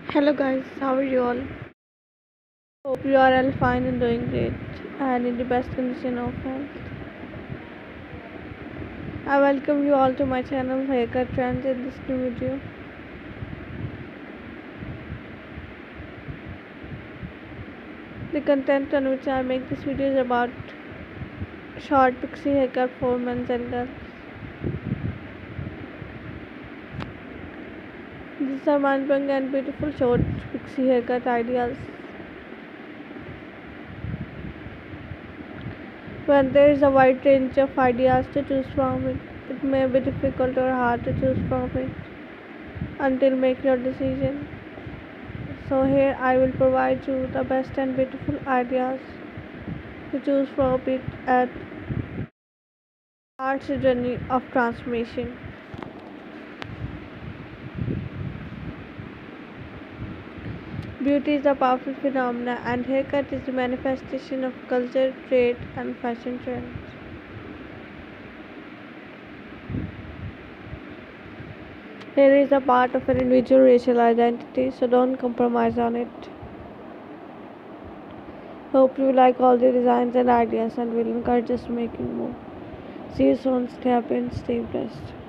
Hello guys, how are you all? Hope you are all fine and doing great and in the best condition of health. I welcome you all to my channel Haircut Trends in this new video. The content on which I make this video is about short pixie haircut for men and girls. These are mind-blowing and beautiful short pixie haircut ideas. When there is a wide range of ideas to choose from, it may be difficult or hard to choose from it until make your decision. So here I will provide you the best and beautiful ideas to choose from it at starts a journey of transformation. Beauty is a powerful phenomenon and haircut is the manifestation of culture, trade and fashion trends. Hair is a part of an individual racial identity, so don't compromise on it. Hope you like all the designs and ideas and will encourage us to making more. See you soon, stay happy and stay blessed.